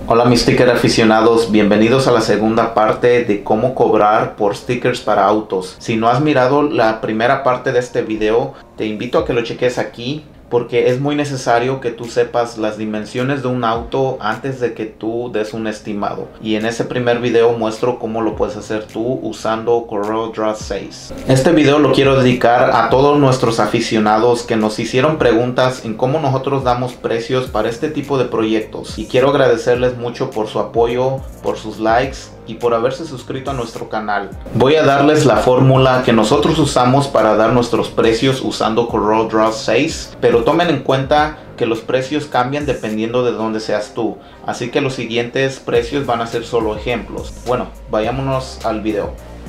Hola mis sticker aficionados, bienvenidos a la segunda parte de cómo cobrar por stickers para autos. Si no has mirado la primera parte de este video, te invito a que lo cheques aquí, porque es muy necesario que tú sepas las dimensiones de un auto antes de que tú des un estimado. Y en ese primer video muestro cómo lo puedes hacer tú usando CorelDRAW 6. Este video lo quiero dedicar a todos nuestros aficionados que nos hicieron preguntas en cómo nosotros damos precios para este tipo de proyectos. Y quiero agradecerles mucho por su apoyo, por sus likes y por haberse suscrito a nuestro canal. Voy a darles la fórmula que nosotros usamos para dar nuestros precios usando CorelDRAW 6, pero tomen en cuenta que los precios cambian dependiendo de dónde seas tú, así que los siguientes precios van a ser solo ejemplos. Bueno, vayámonos al video.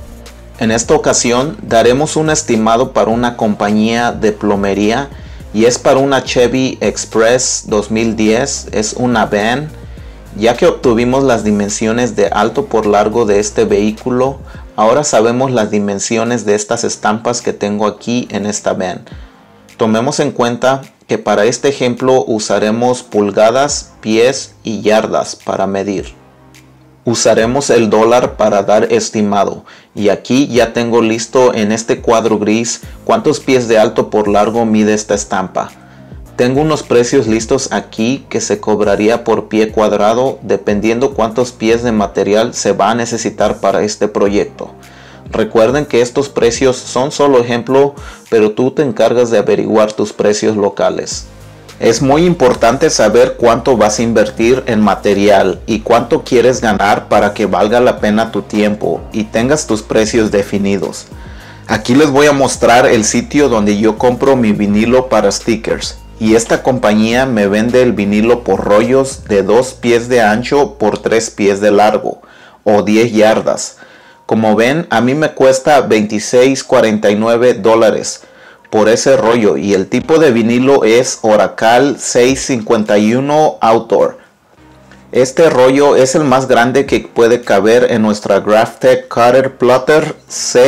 En esta ocasión daremos un estimado para una compañía de plomería y es para una Chevy Express 2010, es una van. Ya que obtuvimos las dimensiones de alto por largo de este vehículo, ahora sabemos las dimensiones de estas estampas que tengo aquí en esta van. Tomemos en cuenta que para este ejemplo usaremos pulgadas, pies y yardas para medir. Usaremos el dólar para dar estimado, y aquí ya tengo listo en este cuadro gris cuántos pies de alto por largo mide esta estampa. Tengo unos precios listos aquí que se cobraría por pie cuadrado dependiendo cuántos pies de material se va a necesitar para este proyecto. Recuerden que estos precios son solo ejemplo, pero tú te encargas de averiguar tus precios locales. Es muy importante saber cuánto vas a invertir en material y cuánto quieres ganar para que valga la pena tu tiempo y tengas tus precios definidos. Aquí les voy a mostrar el sitio donde yo compro mi vinilo para stickers. Y esta compañía me vende el vinilo por rollos de 2 pies de ancho por 3 pies de largo o 10 yardas. Como ven, a mí me cuesta $26.49 por ese rollo y el tipo de vinilo es Oracal 651 Outdoor. Este rollo es el más grande que puede caber en nuestra Graphtec Cutter Plotter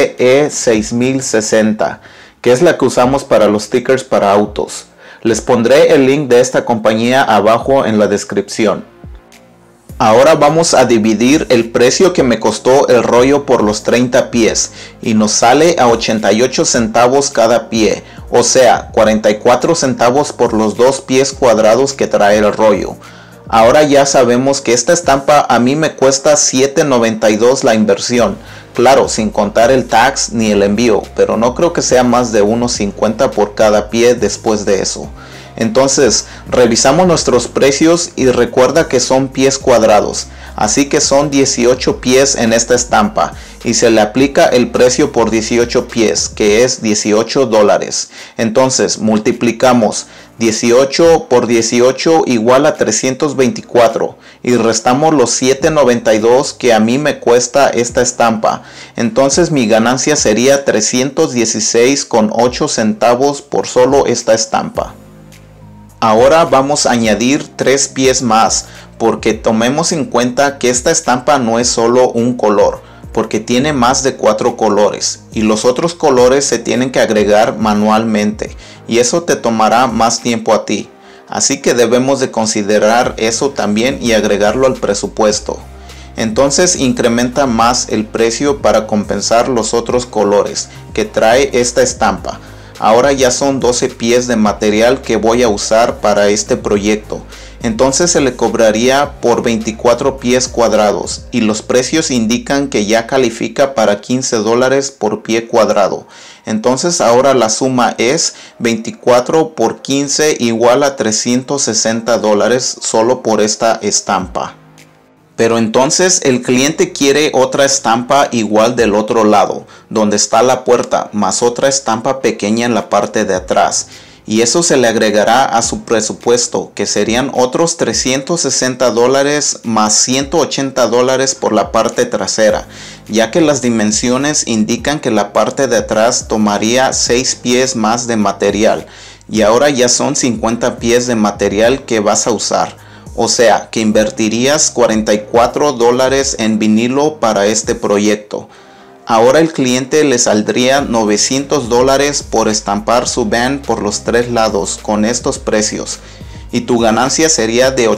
CE6060, que es la que usamos para los stickers para autos. Les pondré el link de esta compañía abajo en la descripción. Ahora vamos a dividir el precio que me costó el rollo por los 30 pies y nos sale a 88 centavos cada pie, o sea 44 centavos por los 2 pies cuadrados que trae el rollo. Ahora ya sabemos que esta estampa a mí me cuesta $7.92 la inversión. Claro, sin contar el tax ni el envío, pero no creo que sea más de $1.50 por cada pie después de eso. Entonces, revisamos nuestros precios y recuerda que son pies cuadrados, así que son 18 pies en esta estampa y se le aplica el precio por 18 pies, que es $18. Entonces, multiplicamos 18 por 18 igual a 324 y restamos los $7.92 que a mí me cuesta esta estampa. Entonces mi ganancia sería 316,8 centavos por solo esta estampa. Ahora vamos a añadir 3 pies más porque tomemos en cuenta que esta estampa no es solo un color, porque tiene más de 4 colores y los otros colores se tienen que agregar manualmente y eso te tomará más tiempo a ti. Así que debemos de considerar eso también y agregarlo al presupuesto. Entonces incrementa más el precio para compensar los otros colores que trae esta estampa. Ahora ya son 12 pies de material que voy a usar para este proyecto. Entonces se le cobraría por 24 pies cuadrados y los precios indican que ya califica para $15 por pie cuadrado. Entonces ahora la suma es 24 por 15 igual a $360 solo por esta estampa. Pero entonces el cliente quiere otra estampa igual del otro lado, donde está la puerta, más otra estampa pequeña en la parte de atrás. Y eso se le agregará a su presupuesto, que serían otros $360 más $180 por la parte trasera, ya que las dimensiones indican que la parte de atrás tomaría 6 pies más de material, y ahora ya son 50 pies de material que vas a usar. O sea que invertirías $44 en vinilo para este proyecto. Ahora el cliente le saldría $900 por estampar su van por los 3 lados con estos precios. y tu ganancia sería de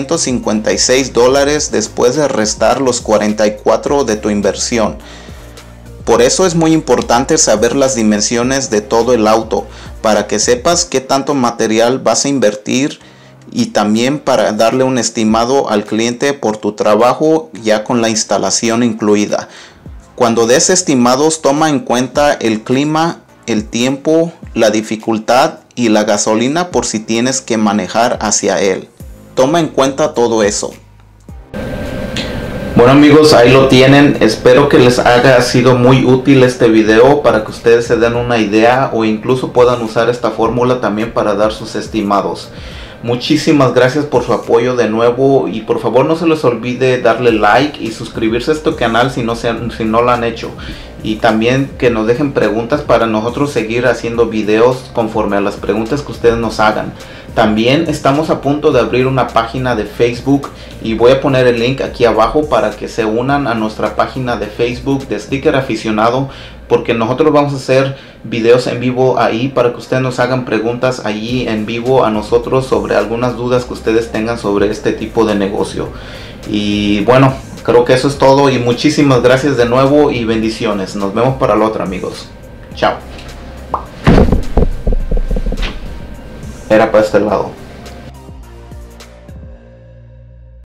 $856 después de restar los 44 de tu inversión. Por eso es muy importante saber las dimensiones de todo el auto, para que sepas qué tanto material vas a invertir y también para darle un estimado al cliente por tu trabajo ya con la instalación incluida. Cuando des estimados, toma en cuenta el clima, el tiempo, la dificultad y la gasolina por si tienes que manejar hacia él. Toma en cuenta todo eso. Bueno amigos, ahí lo tienen. Espero que les haya sido muy útil este video para que ustedes se den una idea o incluso puedan usar esta fórmula también para dar sus estimados. Muchísimas gracias por su apoyo de nuevo y por favor no se les olvide darle like y suscribirse a este canal si no lo han hecho. Y también que nos dejen preguntas para nosotros seguir haciendo videos conforme a las preguntas que ustedes nos hagan. También estamos a punto de abrir una página de Facebook y voy a poner el link aquí abajo para que se unan a nuestra página de Facebook de Sticker Aficionado, porque nosotros vamos a hacer videos en vivo ahí para que ustedes nos hagan preguntas allí en vivo a nosotros sobre algunas dudas que ustedes tengan sobre este tipo de negocio. Y bueno, creo que eso es todo y muchísimas gracias de nuevo y bendiciones. Nos vemos para la otra amigos. Chao. Era para este lado.